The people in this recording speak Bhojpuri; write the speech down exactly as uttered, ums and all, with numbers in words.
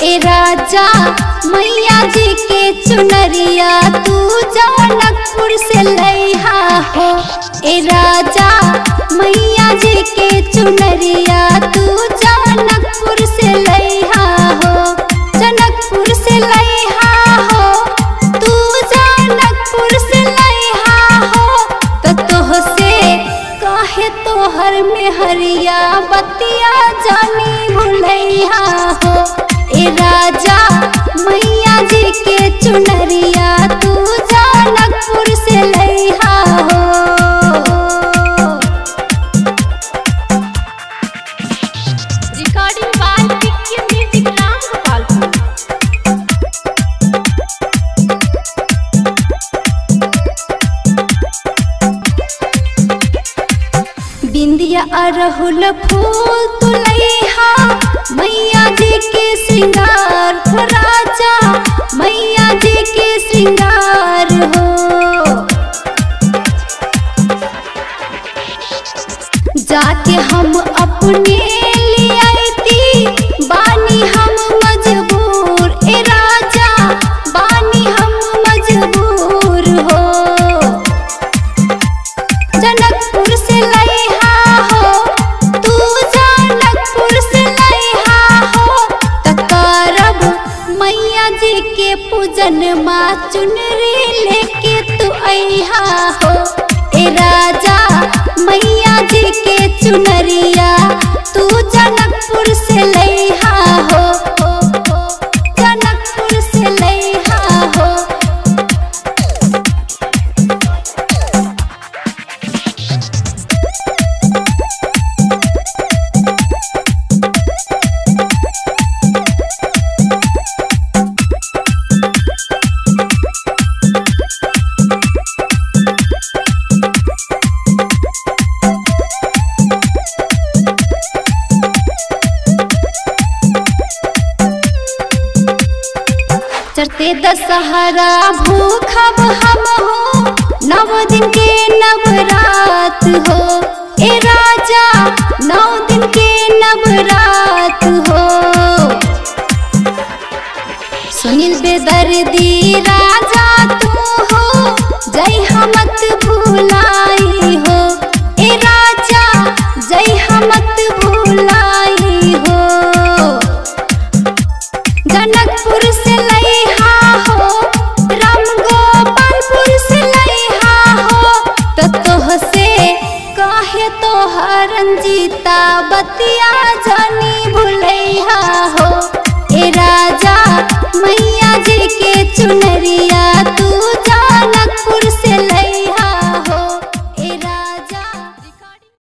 ए राजा मैया जी के चुनरिया तू जनकपुर से लइहा हो। ए राजा मैया जी के चुनरिया तू जनकपुर से लइहा हो। जनकपुर से लइहा हो, तू जनकपुर से लइहा हो। तो तोह से काहे तोहर में हरिया बतिया जानी भुलैहा हो। ए राजा मैया जी के चुनरिया तू जनकपुर से लइहा हो। Recording by Pikki music Ram Gopalpur. बिंदिया अरहुल फूल तू लइहा मैया जी के श्रृंगार हो। राजा मैया जी के श्रृंगार हो। जाके हम अपने लिए आईती बानी हम मजबूर। ए राजा बानी हम मजबूर हो। जनकपुर से लइहा हो, तू जनकपुर से लइहा हो। तकारब मैया जी के पूजन माँ चुनरी लेके तू अइहा हो। ए राजा मैया जी के चुनरिया तू जनकपुर से लइहा हो। जनकपुर से लइहा हो। चढ़ते दशहरा भूखब हम हो, नव दिन के नवरात हो। ए राजा नौ दिन के नवरात हो। सुनील बेदर्दी राजा तू हो, जय हमत भुलाई हो। ए राजा जय हमत भुलाई हो। जनकपुर से लइहा हो, राम गोपालपुर से लइहा हो। तो तोह से काहे तोहर रंजीता बतिया जानी भुलैहा हो। ए राजा मैया जी के चुनरिया